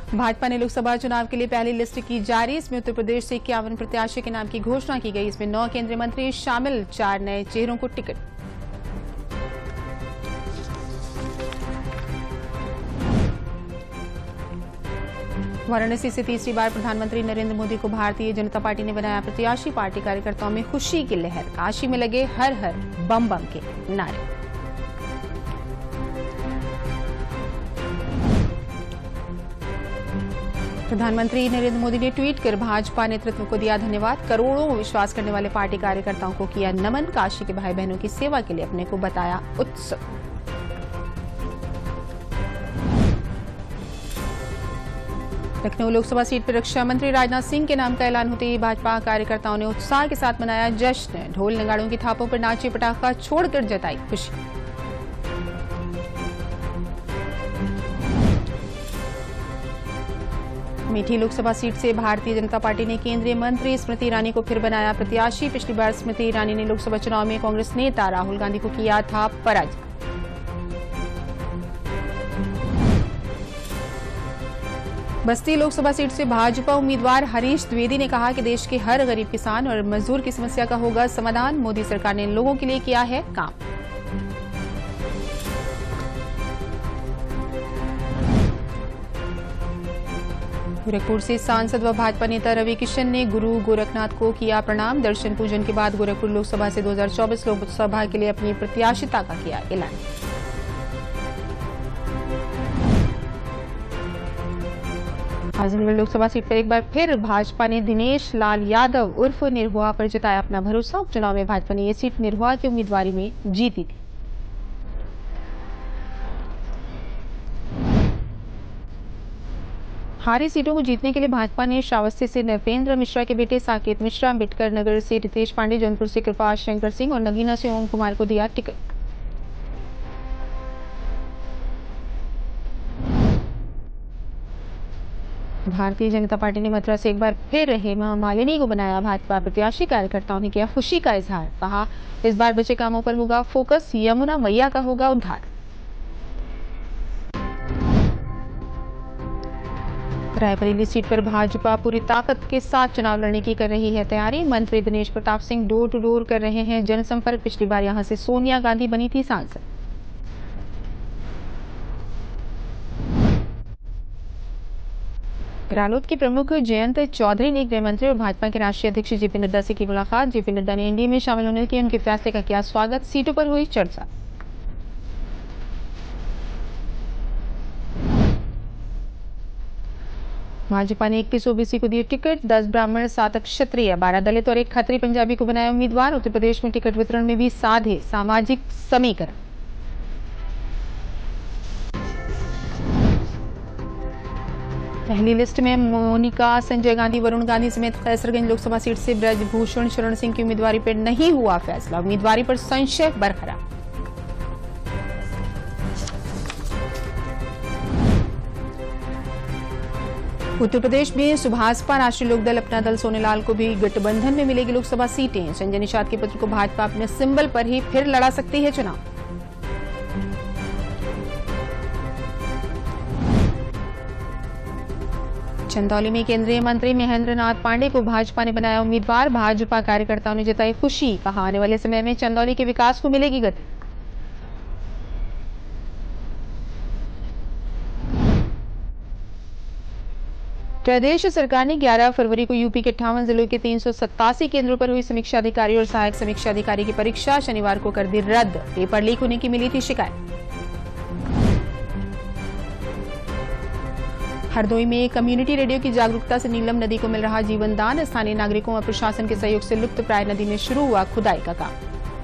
भाजपा ने लोकसभा चुनाव के लिए पहली लिस्ट की जारी। इसमें उत्तर प्रदेश से 51 प्रत्याशी के नाम की घोषणा की गई। इसमें 9 केंद्रीय मंत्री शामिल, 4 नए चेहरों को टिकट। वाराणसी से तीसरी बार प्रधानमंत्री नरेंद्र मोदी को भारतीय जनता पार्टी ने बनाया प्रत्याशी। पार्टी कार्यकर्ताओं में खुशी की लहर। काशी में लगे हर हर बम बम के नारे। प्रधानमंत्री नरेंद्र मोदी ने ट्वीट कर भाजपा नेतृत्व को दिया धन्यवाद। करोड़ों विश्वास करने वाले पार्टी कार्यकर्ताओं को किया नमन। काशी के भाई बहनों की सेवा के लिए अपने को बताया उत्सुक। लखनऊ लोकसभा सीट पर रक्षा मंत्री राजनाथ सिंह के नाम का ऐलान होते ही भाजपा कार्यकर्ताओं ने उत्साह के साथ मनाया जश्न। ढोल नगाड़ों की थापों पर नाचे, पटाखा छोड़कर जताई खुशी। मीठी लोकसभा सीट से भारतीय जनता पार्टी ने केंद्रीय मंत्री स्मृति ईरानी को फिर बनाया प्रत्याशी। पिछली बार स्मृति ईरानी ने लोकसभा चुनाव में कांग्रेस नेता राहुल गांधी को किया था पराजित। बस्ती लोकसभा सीट से भाजपा उम्मीदवार हरीश द्विवेदी ने कहा कि देश के हर गरीब किसान और मजदूर की समस्या का होगा समाधान। मोदी सरकार ने इन लोगों के लिए किया है काम। गोरखपुर से सांसद व भाजपा नेता रवि किशन ने गुरु गोरखनाथ को किया प्रणाम। दर्शन पूजन के बाद गोरखपुर लोकसभा से 2024 लोकसभा के लिए अपनी प्रत्याशिता का किया ऐलान। आजमगढ़ लोकसभा सीट पर एक बार फिर भाजपा ने दिनेश लाल यादव उर्फ निरहुआ पर जताया अपना भरोसा। उपचुनाव में भाजपा ने ये सीट निरहुआ की उम्मीदवारी में जीती थी। हारी सीटों को जीतने के लिए भाजपा ने श्रावस्ती से नृपेंद्र मिश्रा के बेटे साकेत मिश्रा, अम्बेडकर नगर से रितेश पांडे, जौनपुर से कृपाल शंकर सिंह और नगीना से ओम कुमार को दिया टिकट। भारतीय जनता पार्टी ने मथुरा से एक बार फिर हेमा मालिनी को बनाया भाजपा प्रत्याशी। कार्यकर्ताओं ने किया खुशी का इजहार। कहा इस बार बचे कामों पर होगा फोकस, यमुना मैया का होगा उद्धार। रायबरेली सीट पर भाजपा पूरी ताकत के साथ चुनाव लड़ने की कर रही है तैयारी। मंत्री Dinesh Pratap Singh door to door कर रहे हैं जनसंपर्क। पिछली बार यहां से सोनिया गांधी बनी थी सांसद। रालोद के प्रमुख जयंत चौधरी ने गृह मंत्री और भाजपा के राष्ट्रीय अध्यक्ष जेपी नड्डा से की मुलाकात। जेपी नड्डा ने एनडीए में शामिल होने के उनके फैसले का किया स्वागत। सीटों पर हुई चर्चा। भाजपा ने 21 ओबीसी को दिए टिकट। 10 ब्राह्मण, 7 क्षत्रिय, 12 दलित और 1 खत्री पंजाबी को बनाया उम्मीदवार। उत्तर प्रदेश में टिकट वितरण में भी साधे सामाजिक समीकरण। पहली लिस्ट में मोनिका, संजय गांधी, वरुण गांधी समेत कैसरगंज लोकसभा सीट से ब्रजभूषण शरण सिंह की उम्मीदवारी पर नहीं हुआ फैसला। उम्मीदवारी पर संशय बरकरार। उत्तर प्रदेश में सुभाषपा राष्ट्रीय लोकदल अपना दल सोनेलाल को भी गठबंधन में मिलेगी लोकसभा सीटें। संजय निषाद के पुत्र को भाजपा अपने सिंबल पर ही फिर लड़ा सकती है चुनाव। चंदौली में केंद्रीय मंत्री महेंद्र नाथ पांडे को भाजपा ने बनाया उम्मीदवार। भाजपा कार्यकर्ताओं ने जताई खुशी। कहा आने वाले समय में चंदौली के विकास को मिलेगी गति। प्रदेश सरकार ने 11 फरवरी को यूपी के 58 जिलों के 387 केंद्रों पर हुई समीक्षा अधिकारी और सहायक समीक्षा अधिकारी की परीक्षा शनिवार को कर दी रद्द। पेपर लीक होने की मिली थी शिकायत। हरदोई में कम्युनिटी रेडियो की जागरूकता से नीलम नदी को मिल रहा जीवन दान। स्थानीय नागरिकों और प्रशासन के सहयोग से लुप्त प्राय नदी में शुरू हुआ खुदाई का काम।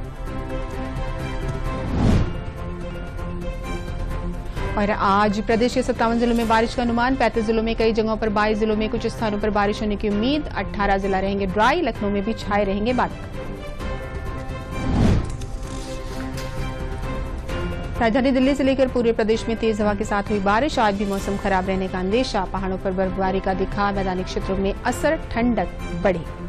और आज प्रदेश के 57 जिलों में बारिश का अनुमान। 35 जिलों में कई जगहों पर, 22 जिलों में कुछ स्थानों पर बारिश होने की उम्मीद। 18 जिला रहेंगे ड्राई। लखनऊ में भी छाए रहेंगे बादल। राजधानी दिल्ली से लेकर पूरे प्रदेश में तेज हवा के साथ हुई बारिश। आज भी मौसम खराब रहने का अंदेशा। पहाड़ों पर बर्फबारी का दिखा मैदानी क्षेत्रों में असर। ठंडक बढ़ी।